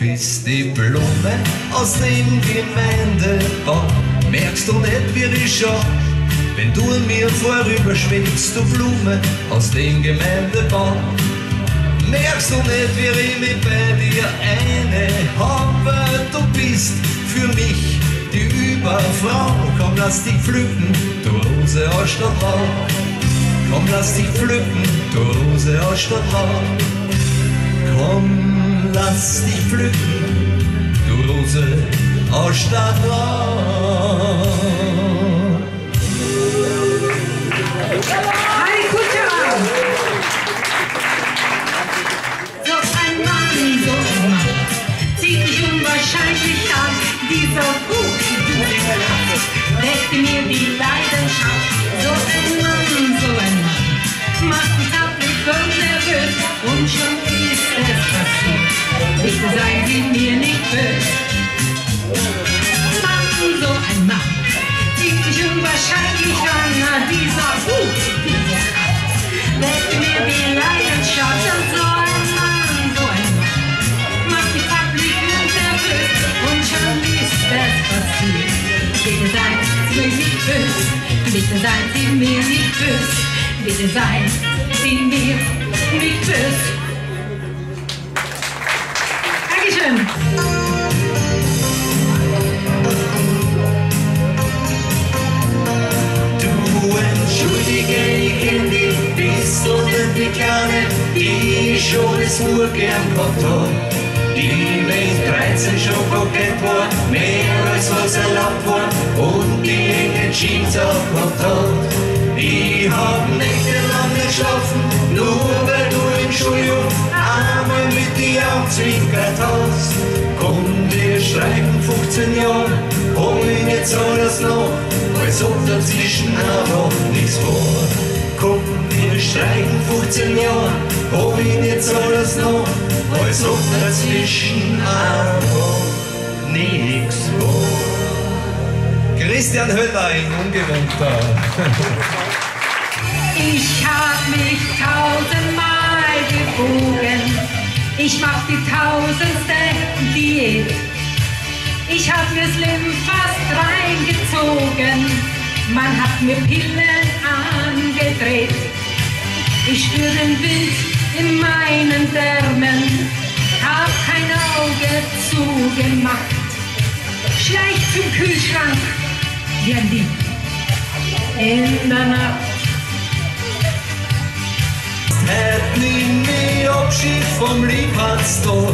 bist die Blume aus dem Gemeindebau. Merkst du nicht, wie ich schau, wenn du an mir vorüber schwebst, du Blume aus dem Gemeindebau. Merkst du nicht, wie ich mich bei dir habe? Du bist für mich die Überfrau. Komm, lass dich pflücken, du Rose aus Stadtbau. Komm, lass dich pflücken, du Rose aus Stadtbau. Komm, lass dich pflücken, du Rose aus Stadtbau. Heidi Kutscher! So ein Mann, zieht mich unwahrscheinlich an. Dieser Buch, die du hast, weckte mir die Leidenschaft. So ein Mann, macht mich tappig und nervös. Und schon ist es passiert. Bitte seien Sie mir nicht böse. Mann, so ein Mann, zieht mich unwahrscheinlich an. Dieser Buch, weckte mir die Leidenschaft. Und so ein Mann, macht mich tappig und nervös. Und schon ist es passiert. Bitte seien Sie mir nicht böse. Bitte seien Sie mir nicht böse. Bitte seien Sie mir nicht böse. Dankeschön. Du entschuldige, ich kenn dich, bist du nicht die Kleine, die ich schon das Uhr gern gehabt hab. Die mit 13 schon kokett war, mehr als was erlaubt war und die enge Jeans aufgehabt hat. Ich hab nächtelang nicht geschlafen, nur weil du im Schuljahr einmal mit dir aufzwinkert hast. Komm, wir streichen 15 Jahre, hol ihn jetzt alles noch, als ob dazwischen einfach nichts war. Komm, wir streichen 15 Jahre, hol ihn jetzt alles noch, als ob dazwischen einfach nichts war. Christian Höller in Ungewohnter. Ich hab mich 1000-mal gebogen. Ich mach die 1000ste Diät. Ich hab mir's Leben fast reingezogen. Man hat mir Pillen angedreht. Ich spür den Wind in meinen Därmen. Hab kein Auge zugemacht. Schleicht zum Kühlschrank wie ein Dieb in der Nacht. Hätt nimm mich Abschied vom Liebhaftstag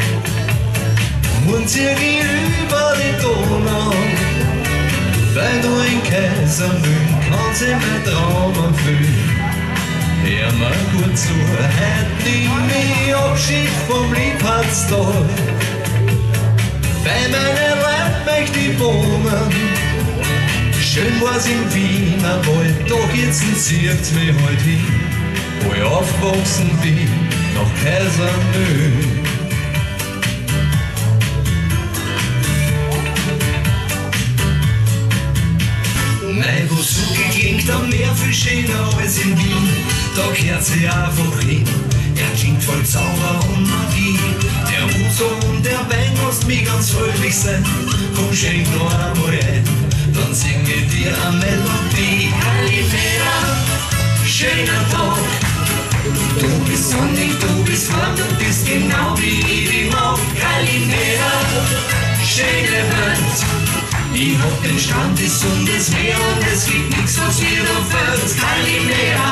und zieh dich über die Donau. Weil du in Kaisermühlen kannst in mein Traum erfüllen. Hör mal gut zu, hätt nimm mich Abschied vom Liebhaftstag. Bei meiner Leib möcht ich wohnen. Schön war's im Wiener Wald, doch jetzt zieht's mich heut hin, wo ich aufgewachsen bin, nach Kaisermühlen. Mein Busuki klingt am Meer viel schöner als in Wien, da kehrt sie einfach hin. Er klingt voll Zauber und Magie. Der Uso und der Wein lässt mich ganz fröhlich sein. Komm, schenk noch einmal ein, dann sing ich dir eine Melodie. Kalimera, schöner Tag. Du bist sonnig, du bist warm, du bist genau wie ich die mag. Kalimera, schöne Welt. Ich hab den Strand, das und das Meer und es gibt nichts, was mir da fällt. Kalimera.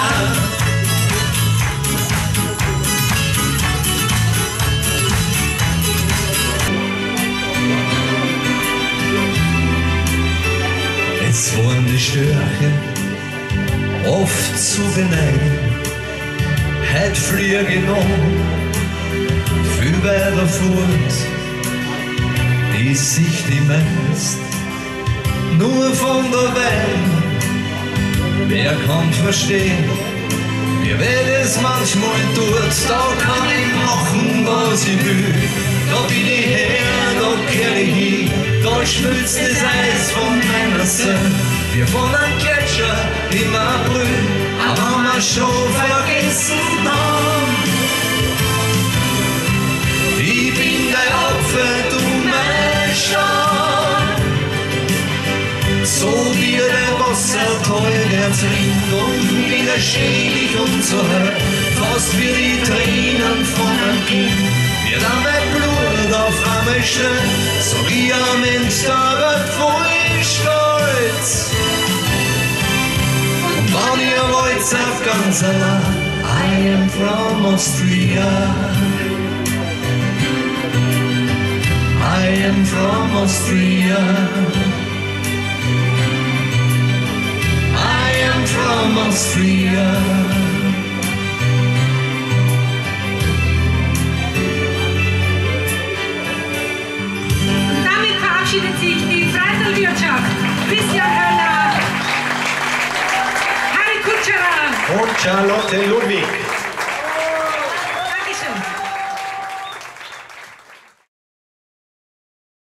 Es waren die Störche oft zu beneiden. Heut flieg ich noch viel weiter fort. Die Sicht, die meinst nur von der Wein. Wer kann verstehen, wie weh das manchmal tut? Da kann ich machen, was ich will. Da bin ich her, da kehr ich hin. Da schmilzt das Eis von meiner Seele, wie von einem Gletscher im April. Aber man schon vergessen haben, ich bin dein Opfer. schädlich und so hart, fast wie die Tränen von einem Kind. Wie dann mein Blut auf einmal schnell, sag ich am Ende, da wird voll stolz. Und wenn ihr wollt, seid ganz allein, I am from Austria. I am from Austria. I am from Austria. Damit verabschiedet sich die Freizeitwirtschaft. Christian Höller, Harry Kutscherer und Charlotte Ludwig.